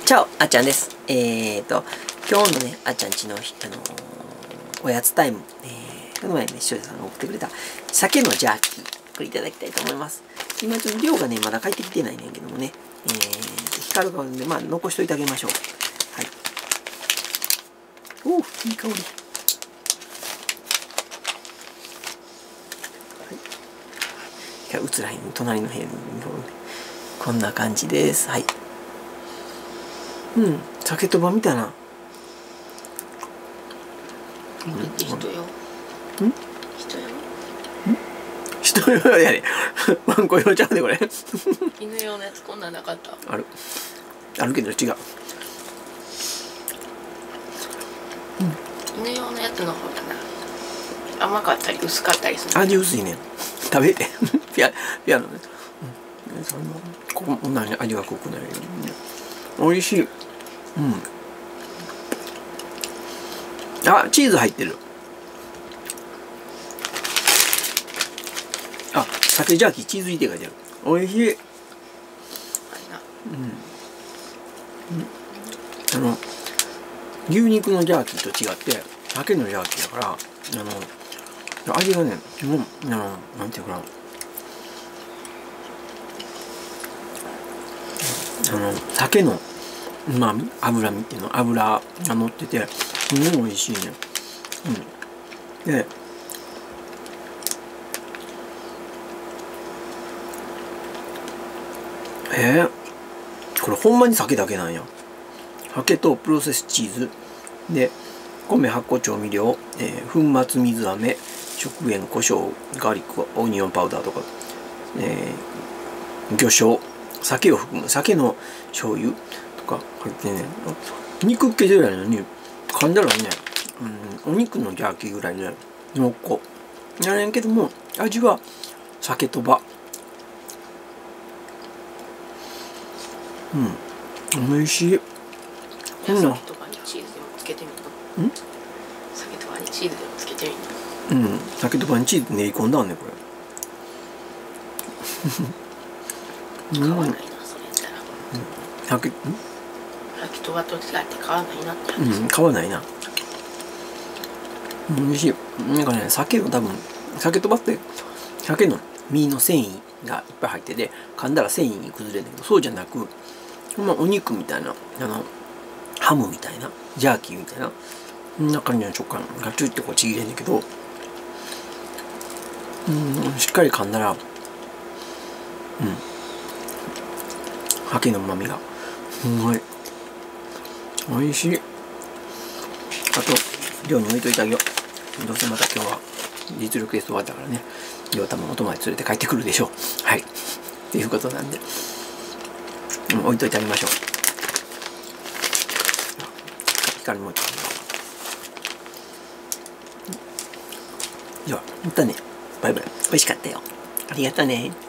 チャオ、あっちゃんです。今日のね、あっちゃんちの、おやつタイム、この前ね、視聴者さんが送ってくれた鮭のジャーキー、これいただきたいと思います。今ちょっと量がね、まだ帰ってきてないねんけどもね、光るからで、まあ、残しといてあげましょう。はい。おー、いい香り。はい。映らへん、隣の部屋に、こんな感じです。はい。うん、鮭とばみたいな。 人よ。 人よやね。ワンコ用ちゃうねこれ。 犬用のやつこんなんなかった。 あるけど違う。 犬用のやつの方がな、甘かったり薄かったりする。 味薄いね。食べて。ピアノね。こんなに味が濃くないよ。美味しい。あ、チーズ入ってる。あ、鮭ジャーキーチーズ入れて書いてある。美味しい。牛肉のジャーキーと違って鮭のジャーキーだから味がね、なんていうかな、鮭の旨味、脂身っていうの、脂が乗っててすごい美味しいね。でこれほんまに鮭だけなんや。鮭とプロセスチーズで米、発酵調味料、粉末水飴、食塩、胡椒、ガーリック、オニオンパウダーとか、魚醤、酒を含む酒の醤油とか入ってね、肉っ気ぐらいのに噛んだらね、お肉のジャーキーぐらいね濃厚やねんけども、味は鮭とば。美味しい。 こんな鮭とかにチーズでもつけてみる。鮭とかにチーズでもつけてみる。 鮭とばにチーズ練り込んだんねこれ。 買わないな、それやったら。鮭とばと違って買わないなって話。 買わないな。美味しい。なんかね、鮭の多分鮭とばって鮭の身の繊維がいっぱい入ってて噛んだら繊維に崩れるんだけど、そうじゃなく、お肉みたいなハムみたいなジャーキーみたいなそんな感じの食感がチュッてこうちぎれんだけど、しっかり噛んだら鮭の旨味がすごい美味しい。あと寮に置いといてあげよう。どうせまた今日は実力テスト終わったからね、寮多分お友達連れて帰ってくるでしょう。はいっていうことなんで、置いといてあげましょう。光もう一回。ではまたね。バイバイ。美味しかったよ。ありがとうね。